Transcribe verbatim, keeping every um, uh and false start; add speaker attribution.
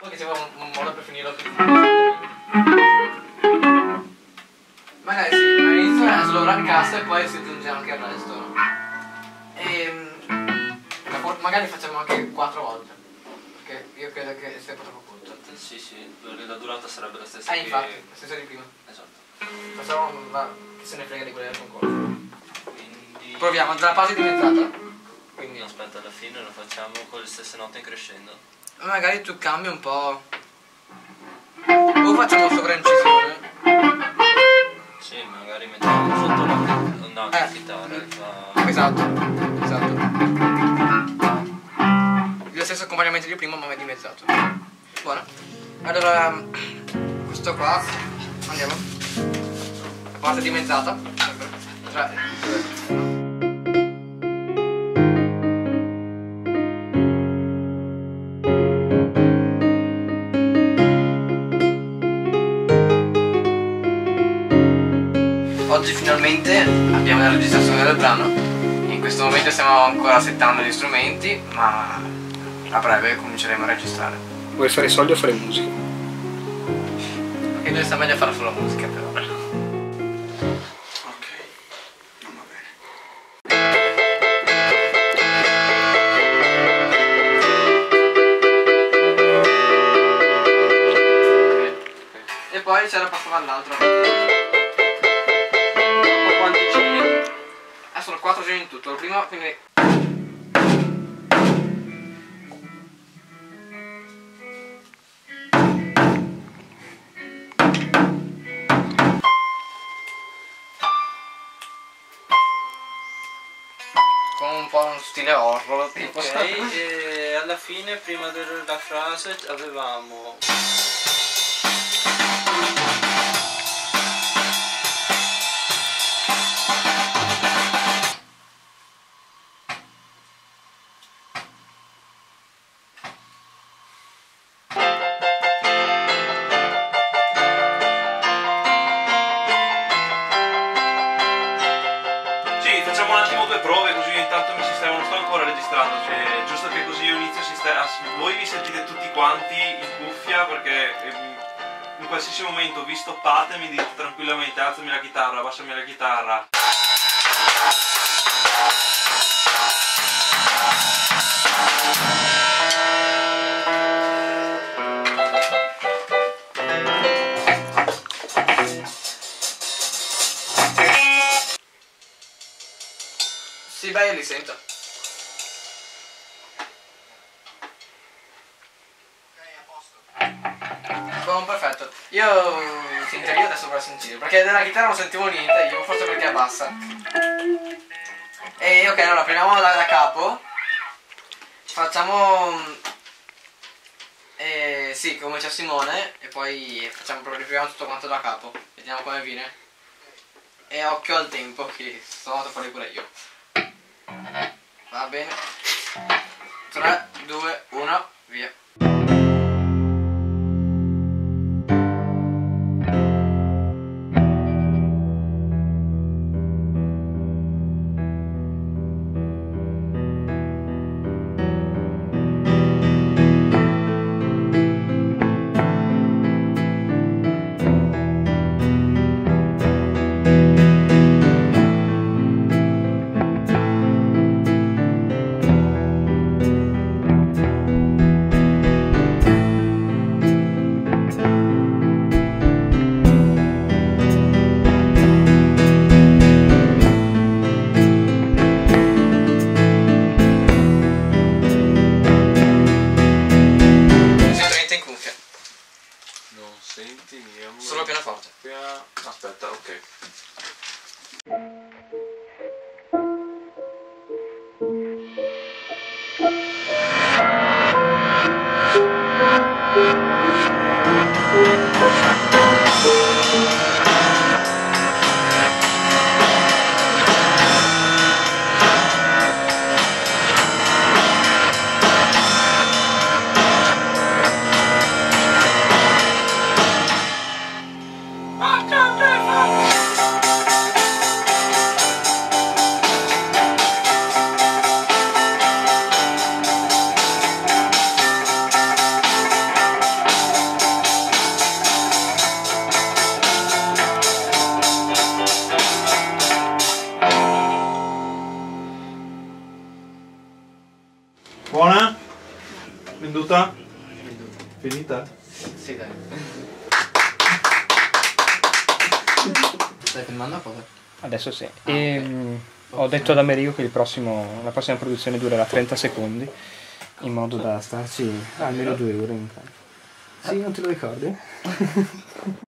Speaker 1: Che c'è un, un modo per finirlo più. Magari sì, all'inizio è solo rancasso e poi si aggiunge anche il resto, no? E magari facciamo anche quattro volte. Perché io credo che sia troppo corto.
Speaker 2: Sì, sì, perché la durata sarebbe la stessa.
Speaker 1: Eh
Speaker 2: che...
Speaker 1: infatti, la stessa di prima.
Speaker 2: Esatto.
Speaker 1: Facciamo, va, che se ne frega di quella del concorso.
Speaker 2: Quindi...
Speaker 1: Proviamo, dalla parte dimezzata. Quindi
Speaker 2: aspetta, alla fine lo facciamo con le stesse note in crescendo.
Speaker 1: Magari tu cambi un po'. O facciamo sovraincisione.
Speaker 2: Sì, magari mettiamo sotto la no,
Speaker 1: eh.
Speaker 2: chitarra e fa...
Speaker 1: Esatto, esatto. Lo stesso accompagnamento di prima ma è dimezzato. Buono. Allora, questo qua, andiamo. La parte dimezzata. tre, due, uno. Oggi finalmente abbiamo la registrazione del brano. In questo momento stiamo ancora settando gli strumenti, ma a breve cominceremo a registrare.
Speaker 3: Vuoi fare soldi o fare musica?
Speaker 1: Perché noi sta meglio a fare solo musica per ora.
Speaker 3: Ok, non va bene.
Speaker 1: E poi c'era passata all'altro.
Speaker 2: Quanti giri?
Speaker 1: Ah, sono quattro giri in tutto. Il primo quindi. Con un po' uno stile horror tipo.
Speaker 2: Ok, e alla fine prima della frase avevamo...
Speaker 3: Facciamo un attimo due prove così intanto mi sistemo, non sto ancora registrando, cioè, giusto che così io inizio a sistemare, voi vi sentite tutti quanti in cuffia perché ehm, in qualsiasi momento vi stoppate e mi dite tranquillamente alzami la chitarra, abbassami la chitarra.
Speaker 1: Sì, beh, io li sento. Ok, a posto. Buon, perfetto. Io in teoria adesso vorrei sentire, perché della chitarra non sentivo niente, io forse perché abbassa. E ok, allora prendiamo da, da capo. Facciamo... Eh, sì, come c'è Simone, e poi facciamo proprio riproviamo tutto quanto da capo. Vediamo come viene. E occhio al tempo, che sto andando fuori pure io. Va bene. tre, due, uno, via.
Speaker 3: Senti, andiamo.
Speaker 1: Solo pianoforte.
Speaker 3: Aspetta, ok. Venduta?
Speaker 1: Venduta.
Speaker 3: Finita?
Speaker 1: Sì, dai. Stai filmando cosa?
Speaker 4: Adesso sì.
Speaker 1: Ah,
Speaker 4: E,
Speaker 1: ok.
Speaker 4: mh, ho detto ad Amerigo che il prossimo, la prossima produzione durerà trenta secondi, in modo da starci almeno due ore in campo. Sì, non te lo ricordi?